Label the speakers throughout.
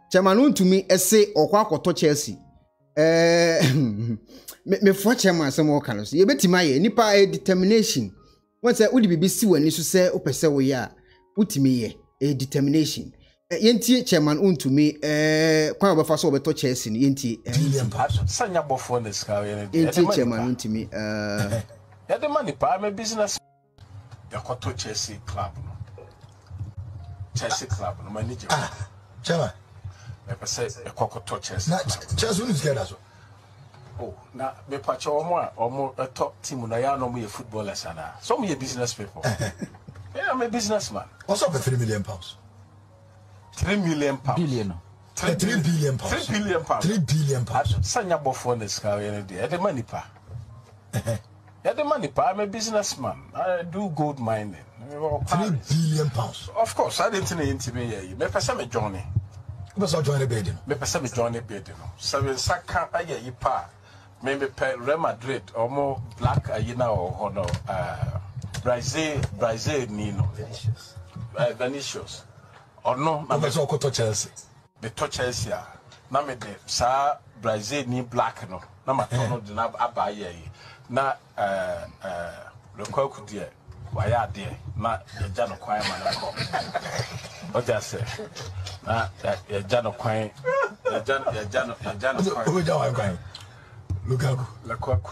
Speaker 1: chairman Wuntumi ese okwa akoto Chelsea me for chairman some o kan so ye betima ye nipa determination won say udi bibi si wani so say opese wo ye a utimi ye determination yenti chairman Wuntumi kwa obofa so obeto Chelsea yenti
Speaker 2: sanya bofo ne ska
Speaker 1: yenti chairman Wuntumi
Speaker 2: ya de money pa me business ya koto Chelsea club no manager
Speaker 3: chairman
Speaker 2: I say a cocoa Chelsea.
Speaker 3: Chelsea is together.
Speaker 2: Oh, now me patch or a top team. I know me a footballer, sana. So me a business people. Yeah, I'm a businessman.
Speaker 3: What's up with £3 million?
Speaker 2: £3 million.
Speaker 3: Billion. 3 billion pounds.
Speaker 2: 3 billion pounds.
Speaker 3: 3 billion pounds.
Speaker 2: Sanya bofo ne ska any day. The money pa. Yeah, the money pa. I'm a businessman. I do gold mining.
Speaker 3: 3 billion pounds.
Speaker 2: Of course, I didn't intimidate you. Me person me Johnny.
Speaker 3: What's join the bed?
Speaker 2: Me person me join the bed. Seven SaGA aye yipa. Me pe Real Madrid or more black ayina or no Brazil Nino. Venetians. Or no,
Speaker 3: I'm also to Chelsea.
Speaker 2: Me to Chelsea. Na me de sa Brazil ni black no. Na ma tono de na abaye yi. Na le kwaku de waya de na eja no kwan ma na ko. O ja se. Na eja no kwan. Eja no kwan.
Speaker 3: O ja wa kwan. Lukaku.
Speaker 2: Le kwaku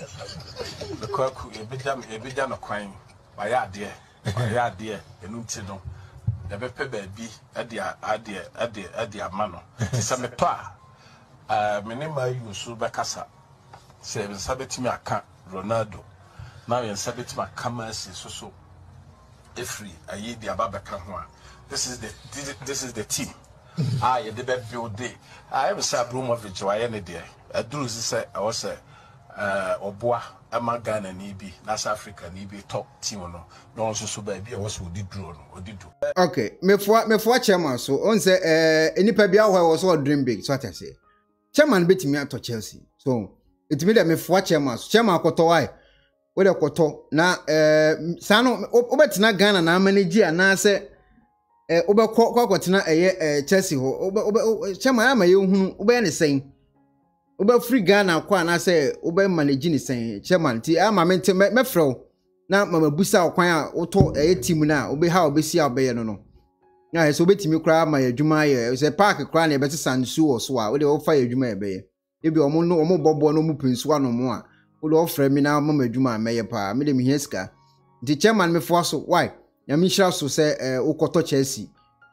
Speaker 2: ebeja no kwan. Waya de enu ti no. The bepe baby adi amano. It's a mepa. My name is Subakasa. Say, Sabet me a can Ronaldo. Now in Sabet my cameras is so free. I eat the Ababa. This is the team. I the bed build day. I have a Sabrumovich or any day. I do say I was Oboa, Amagan and EB, Nas Africa, and EB top team no. No also so baby, I was who did drone or did do.
Speaker 1: Okay, me for chairman so on say any pebia was all dream big, so what I say. Chairman beat me to Chelsea. So it mean that me for chairman koto why. What a koto na sano obetina Ghana na manager na say obe kwatina Chelsea ho chairman ama ye hu obe ne sen. Obe free Ghana Acquah na say obe manage ni sen chairman ti ama me frɛ na mama busa okwan a woto team na obe ha obesi obeye no na so betimi kra ma adwuma ye say park kra na ebeti sansu wo so a we dey ofa adwuma ebeye ebi omo bobo no mu pinsu anomo a we dey ofra mi na mama adwuma meye pa me dey me hiesika the chairman me fo so why ya mi hira so say ukoto Chelsea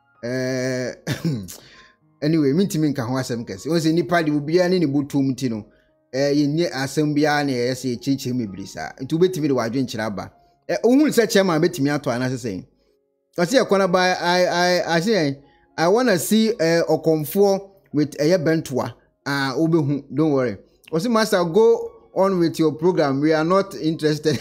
Speaker 1: anyway mintimi nka ho asem kese o se nipa de obia ne botum ti no yenye asem bia na yese echiche mebrisa nti betimi de wadwe nkyira aba ohun se chairman betimi ato anase sen o se ekwonaba I say I want to see okomfo with bentoa obehu don't worry o se master go on with your program we are not interested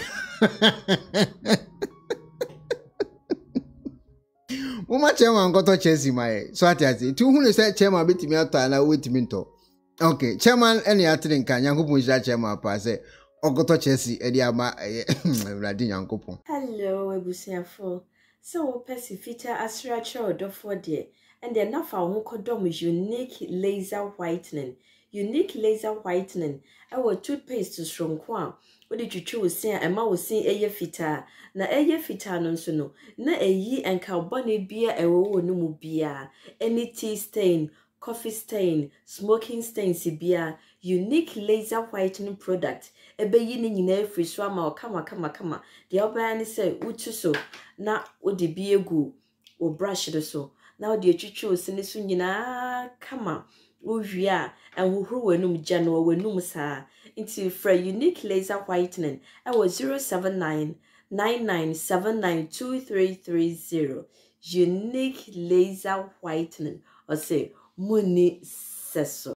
Speaker 1: Uma chairman got to Chelsea my so at as two who say chairman betimi ato ana wetimi nto. Okay, chairman any atrin kan Yankopon jira chairman pa say ogoto Chelsea e dia ma Radin Yankopon.
Speaker 4: Hello ebusiafo. So pesi feature Asiedu Odofour de and then nafa ho kodom unique laser whitening. Unique laser whitening. Our toothpaste stronko a odi twitwi wo sin ema wo sin eye fita na eye fita no nso no na eyi enka bone bia ewo wo no mu bia any tea stain coffee stain smoking stain sibia unique laser whitening product ebeyi ni nyina free so ama kama de oba ni say utu so na odi bi egu o brush do so na odi twitwi wo sin so nyina kama Uvia and who wenum Jano wenum sa into for unique laser whitening. I was 07999792330. Unique laser whitening or say Muni Seso.